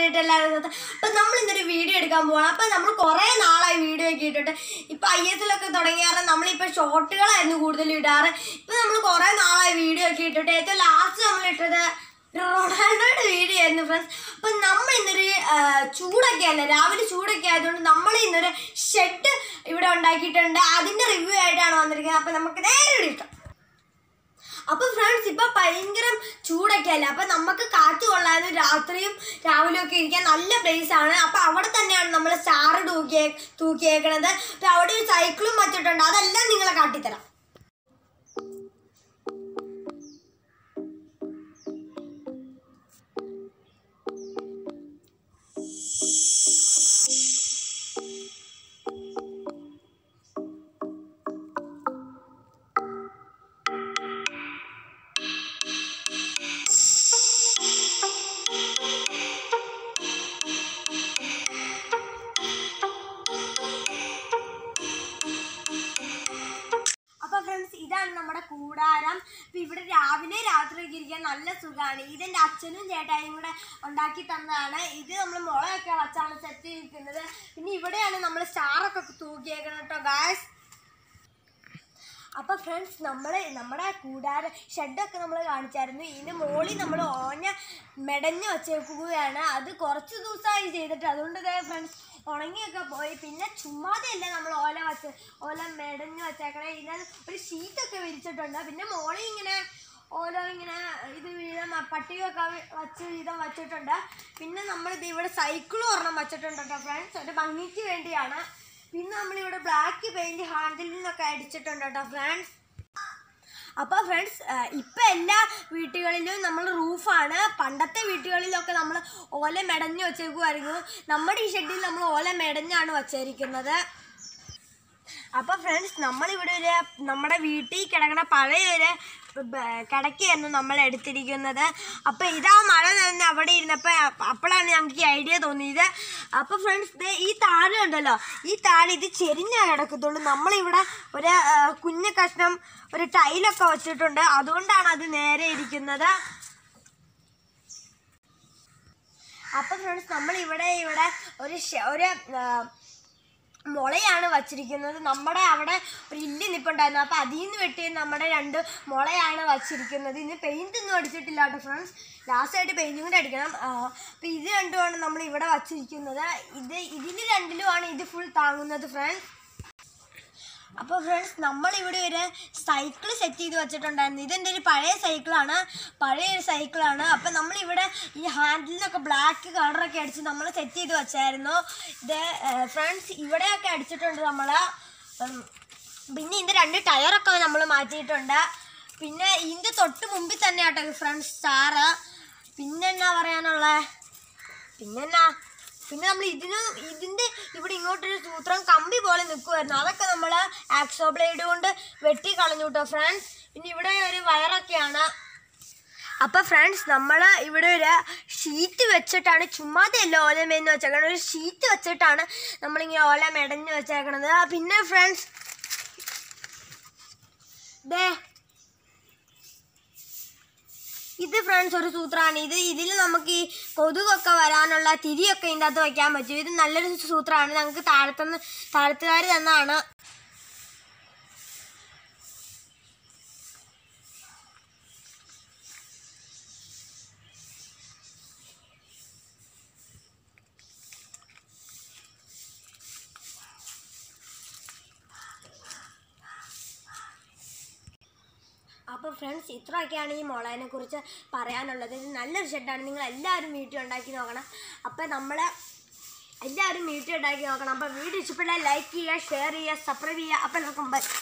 ചാനലിട്ട് എല്ലാവരും അപ്പം നമ്മൾ ഇന്നൊരു വീഡിയോ എടുക്കാൻ പോകണം. അപ്പം നമ്മൾ കുറേ നാളായി വീഡിയോ ഒക്കെ ഇട്ടിട്ട് ഇപ്പം ISL ഒക്കെ തുടങ്ങിയാറ് നമ്മളിപ്പോൾ ഷോർട്ടുകളായിരുന്നു കൂടുതലും ഇടാറ്. ഇപ്പം നമ്മൾ കുറേ നാളായി വീഡിയോ ഒക്കെ ഇട്ടിട്ട് ഏറ്റവും ലാസ്റ്റ് നമ്മളിട്ടത് റൊണാൾഡോയുടെ വീഡിയോ ആയിരുന്നു ഫ്രണ്ട്സ്. അപ്പം നമ്മൾ ഇന്നൊരു ചൂടൊക്കെ അല്ലേ, രാവിലെ ചൂടൊക്കെ ആയതുകൊണ്ട് നമ്മൾ ഇന്നൊരു ഷെഡ് ഇവിടെ ഉണ്ടാക്കിയിട്ടുണ്ട്. അതിൻ്റെ റിവ്യൂ ആയിട്ടാണ് വന്നിരിക്കുന്നത്. അപ്പം നമുക്ക് നേരെ ഇടാം. അപ്പം ഫ്രണ്ട്സ് ഇപ്പം ഭയങ്കര ചൂടൊക്കെ അല്ലേ, അപ്പം നമുക്ക് കാറ്റ് കൊള്ളാനും രാത്രിയും രാവിലെ ഒക്കെ ഇരിക്കാൻ നല്ല പ്ലേസ് ആണ്. അപ്പം അവിടെ തന്നെയാണ് നമ്മൾ സ്റ്റാർ തൂക്കിയേക്കണത്. അപ്പം അവിടെ ഒരു സൈക്കിളും വച്ചിട്ടുണ്ട്, അതെല്ലാം നിങ്ങളെ കാട്ടിത്തരാം. ഇതാണ് നമ്മുടെ കൂടാരം. അപ്പം ഇവിടെ രാവിലെ രാത്രിയൊക്കെ ഇരിക്കാൻ നല്ല സുഖമാണ്. ഇതെൻ്റെ അച്ഛനും ചേട്ടായും കൂടെ ഉണ്ടാക്കി തന്നതാണ്. ഇത് നമ്മൾ മുളയൊക്കെ വച്ചാണ് സെറ്റ് ചെയ്തിരിക്കുന്നത്. പിന്നെ ഇവിടെയാണ് നമ്മൾ സ്റ്റാറൊക്കെ തൂക്കിയേക്കുന്നത് കേട്ടോ ഗായ്സ്. അപ്പം ഫ്രണ്ട്സ് നമ്മുടെ കൂടാരം ഷെഡൊക്കെ നമ്മൾ കാണിച്ചായിരുന്നു. ഇതിന് മുകളിൽ നമ്മൾ ഓഞ്ഞ മെടഞ്ഞ് വച്ചേക്കുകയാണ്. അത് കുറച്ച് ദിവസമായി ചെയ്തിട്ട്, അതുകൊണ്ട് ഫ്രണ്ട്സ് ഉണങ്ങിയൊക്കെ പോയി. പിന്നെ ചുമ്മാതെയല്ല നമ്മൾ ഓല മെടഞ്ഞ് വച്ചേക്കണേ. ഇതിനകത്ത് ഒരു ഷീറ്റൊക്കെ വിരിച്ചിട്ടുണ്ട്. പിന്നെ മുകളിൽ ഇങ്ങനെ ഓരോ ഇങ്ങനെ ഇത് വീതം പട്ടികയൊക്കെ വീതം വച്ചിട്ടുണ്ട്. പിന്നെ നമ്മളിത് ഇവിടെ സൈക്കിളും ഒരെണ്ണം വച്ചിട്ടുണ്ട് കേട്ടോ ഫ്രണ്ട്സ്, ഒരു ഭംഗിക്ക് വേണ്ടിയാണ്. പിന്നെ നമ്മളിവിടെ ബ്ലാക്ക് പെയിൻറ്റ് ഹാൻഡിൽ നിന്നൊക്കെ അടിച്ചിട്ടുണ്ട് കേട്ടോ ഫ്രണ്ട്സ്. അപ്പോൾ ഫ്രണ്ട്സ് ഇപ്പം എല്ലാ വീട്ടുകളിലും നമ്മൾ റൂഫാണ്. പണ്ടത്തെ വീട്ടുകളിലൊക്കെ നമ്മൾ ഓല മെടഞ്ഞ് വച്ചേക്കുമായിരുന്നു. നമ്മുടെ ഈ ഷെഡിൽ നമ്മൾ ഓല മെടഞ്ഞാണ് വച്ചിരിക്കുന്നത്. അപ്പോൾ ഫ്രണ്ട്സ് നമ്മളിവിടെ നമ്മുടെ വീട്ടിൽ കിടക്കുന്ന പഴയൊരു കിടക്കയായിരുന്നു നമ്മൾ എടുത്തിരിക്കുന്നത്. അപ്പോൾ ഇതാ മഴ തന്നെ അവിടെ ഇരുന്നപ്പോൾ അപ്പോഴാണ് ഞങ്ങൾക്ക് ഈ ഐഡിയ തോന്നിയത്. അപ്പോൾ ഫ്രണ്ട്സ് ഈ താഴെ ഉണ്ടല്ലോ, ഈ താഴെ ഇത് ചെരിഞ്ഞാൽ കിടക്കത്തുള്ളൂ. നമ്മളിവിടെ ഒരു കുഞ്ഞു കഷ്ണം ഒരു ടൈലൊക്കെ വെച്ചിട്ടുണ്ട്, അതുകൊണ്ടാണ് അത് നേരെ ഇരിക്കുന്നത്. അപ്പോൾ ഫ്രണ്ട്സ് നമ്മളിവിടെ ഒരു മുളയാണ് വച്ചിരിക്കുന്നത്. നമ്മുടെ അവിടെ ഒരു ഇല്ലി നിൽപ്പുണ്ടായിരുന്നു, അപ്പോൾ അതിൽ നിന്ന് വെട്ടി നമ്മുടെ 2 മുളയാണ് വച്ചിരിക്കുന്നത്. ഇനി പെയിൻ്റ് ഒന്നും അടിച്ചിട്ടില്ല കേട്ടോ ഫ്രണ്ട്സ്, ലാസ്റ്റായിട്ട് പെയിൻറ്റും കൂടെ അടിക്കണം. അപ്പോൾ ഇത് രണ്ടുമാണ് നമ്മൾ ഇവിടെ വച്ചിരിക്കുന്നത്. ഇതിന് രണ്ടിലുമാണ് ഇത് ഫുൾ താങ്ങുന്നത് ഫ്രണ്ട്സ്. അപ്പോൾ ഫ്രണ്ട്സ് നമ്മളിവിടെ ഒരു സൈക്കിൾ സെറ്റ് ചെയ്ത് വെച്ചിട്ടുണ്ടായിരുന്നു. ഇതെൻ്റെ ഒരു പഴയൊരു സൈക്കിളാണ്. അപ്പം നമ്മളിവിടെ ഈ ഹാൻഡിലിനൊക്കെ ബ്ലാക്ക് കളറൊക്കെ അടിച്ച് നമ്മൾ സെറ്റ് ചെയ്ത് വെച്ചായിരുന്നു. ഇത് ഫ്രണ്ട്സ് ഇവിടെയൊക്കെ അടിച്ചിട്ടുണ്ട് നമ്മൾ. പിന്നെ ഇതിൻ്റെ 2 ടയറൊക്കെ നമ്മൾ മാറ്റിയിട്ടുണ്ട്. പിന്നെ ഇതിൻ്റെ തൊട്ട് മുമ്പിൽ തന്നെ ആട്ടോ ഫ്രണ്ട്സ് സ്റ്റാറ്. പിന്നെ എന്നാ പറയാനുള്ളത്, പിന്നെ നമ്മൾ ഇതിൻ്റെ ഇവിടെ ഇങ്ങോട്ടൊരു സൂത്രം കമ്പി പോലെ നിൽക്കുമായിരുന്നു, അതൊക്കെ നമ്മൾ ആക്സോ ബ്ലേഡ് കൊണ്ട് വെട്ടി കളഞ്ഞു കേട്ടോ ഫ്രണ്ട്സ്. പിന്നെ ഇവിടെ ഒരു വയറൊക്കെയാണ്. അപ്പോൾ ഫ്രണ്ട്സ് നമ്മൾ ഇവിടെ ഒരു ഷീറ്റ് വെച്ചിട്ടാണ്, ചുമ്മാതെയല്ല ഓല മെന്ന് വെച്ചേക്കണത്, ഒരു ഷീറ്റ് വെച്ചിട്ടാണ് നമ്മളിങ്ങനെ ഓല മെടഞ്ഞ് വെച്ചേക്കണത്. പിന്നെ ഫ്രണ്ട്സ് ഇത് ഫ്രണ്ട്സ് ഒരു സൂത്രമാണ്. ഇതിൽ നമുക്ക് ഈ കൊതുകൊക്കെ വരാനുള്ള തിരിയൊക്കെ ഇതിൻ്റെ അകത്ത് വയ്ക്കാൻ പറ്റും. ഇത് നല്ലൊരു സൂത്രമാണ്, ഞങ്ങൾക്ക് താഴത്തുകാർ തന്നാണ്. അപ്പോൾ ഫ്രണ്ട്സ് ഇത്രയൊക്കെയാണ് ഈ മുളയെ കുറിച്ച് പറയാനുള്ളത്. ഇത് നല്ലൊരു ഷെഡാണ്, നിങ്ങൾ എല്ലാവരും വീട്ടിൽ ഉണ്ടാക്കി നോക്കണം. അപ്പോൾ എല്ലാവരും വീട്ടിൽ ഉണ്ടാക്കി നോക്കണം. അപ്പോൾ വീഡിയോ ഇഷ്ടപ്പെട്ടാൽ ലൈക്ക് ചെയ്യുക, ഷെയർ ചെയ്യുക, സബ്സ്ക്രൈബ് ചെയ്യുക. അപ്പോൾ നമുക്ക് ബൈ.